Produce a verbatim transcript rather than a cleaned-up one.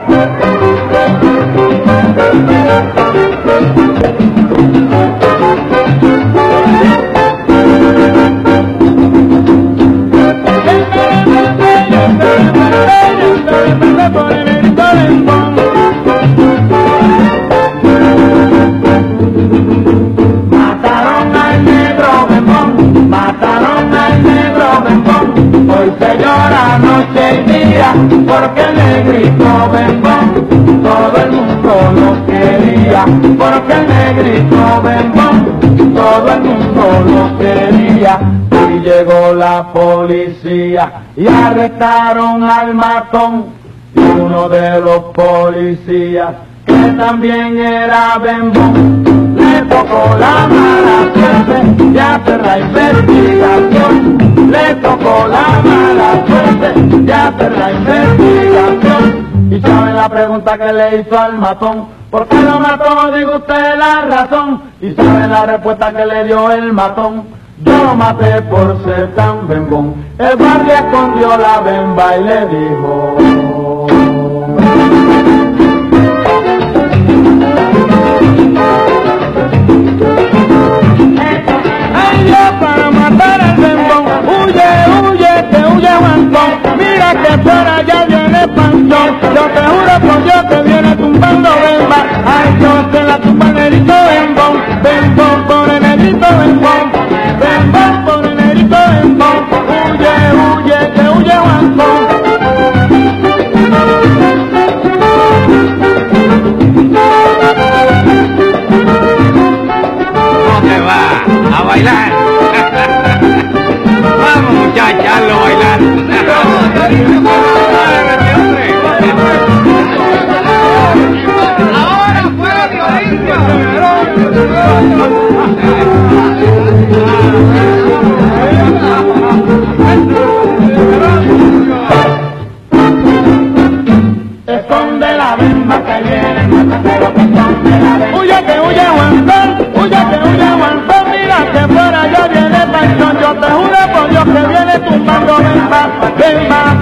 Mataron al negro Bembón, mataron al negro Bembón. Hoy se llora noche y día porque el negrito Bembón todo el mundo lo quería, porque el negrito Bembón todo el mundo lo quería. Y llegó la policía y arrestaron al matón, y uno de los policías que también era Bembón le tocó la mala suerte de hacer la investigación, le tocó la mala suerte de hacer la investigación. Y saben la pregunta que le hizo al matón, ¿por qué lo mató? Diga usted la razón. Y saben la respuesta que le dio el matón, yo lo maté por ser tan Bembón. El guardia escondió la bemba y le dijo: ay, yo para matar al Bembón, huye, huye, que huye Guantón. Mira que por allá viene Panchón, yo te juro por Dios que viene tumbando bemba. Ay, yo te la tumba el negrito Bembón, Bembón por el negrito Bembón, Bembón por el negrito Bembón. Huye, huye, que huye Guantón. ¿Dónde va? A bailar. Vamos, muchacha, hazlo bailar. Ahora fuera violencia. Esconde la bemba que viene el matadero, que esconde la bemba. Huye, que huye Guantón, huye, que huye Guantón. Mira que por allá viene Panchón, yo te juro por Dios que viene tumbando bemba, bemba.